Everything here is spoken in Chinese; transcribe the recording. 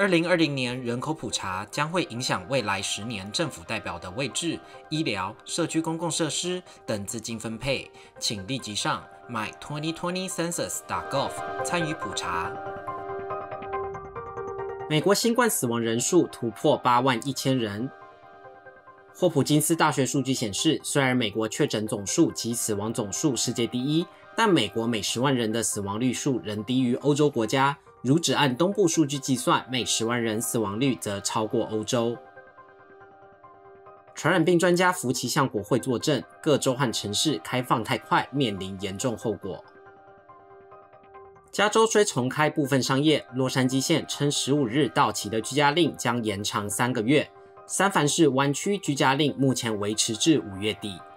2020年人口普查将会影响未来10年政府代表的位置、医疗、社区公共设施等资金分配，请立即上 my2020census.gov 参与普查。美国新冠死亡人数突破81000人。霍普金斯大学数据显示，虽然美国确诊总数及死亡总数世界第一，但美国每10万人的死亡率数仍低于欧洲国家。如只按东部数据计算，每10万人死亡率则超过欧洲。传染病专家福奇向国会作证，各州和城市开放太快，面临严重后果。加州虽重开部分商业，洛杉矶县称15日到期的居家令将延长3个月。三藩市湾区居家令目前维持至5月底。